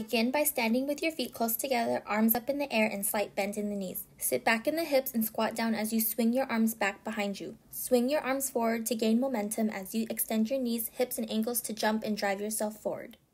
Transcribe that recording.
Begin by standing with your feet close together, arms up in the air, and slight bend in the knees. Sit back in the hips and squat down as you swing your arms back behind you. Swing your arms forward to gain momentum as you extend your knees, hips, and ankles to jump and drive yourself forward.